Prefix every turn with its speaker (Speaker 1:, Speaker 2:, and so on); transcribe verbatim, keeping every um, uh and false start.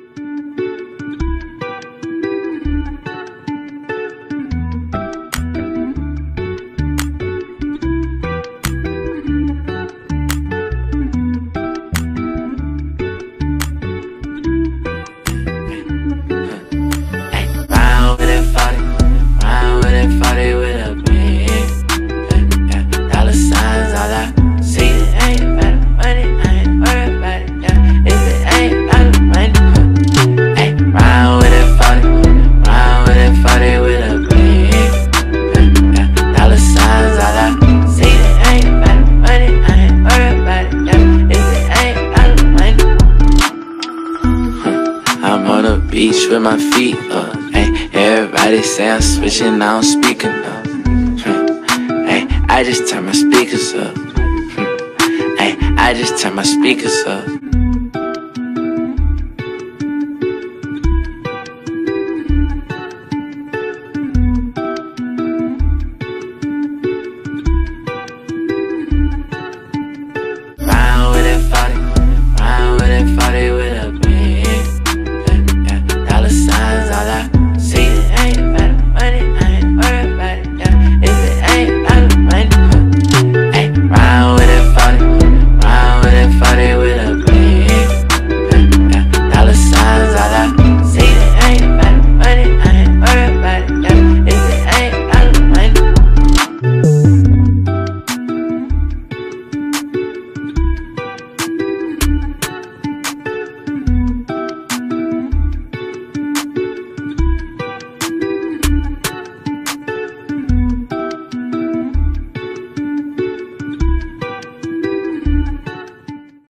Speaker 1: Beach with my feet up, ayy. Everybody say I'm switching, I don't speak enough. Ayy, I just turn my speakers up. Ayy, I just turn my speakers up.